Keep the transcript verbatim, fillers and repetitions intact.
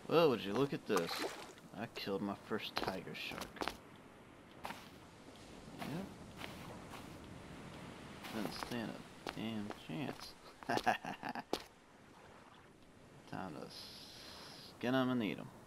Well, would you look at this? I killed my first tiger shark. Yep. Didn't stand a damn chance. Time to skin them and eat them.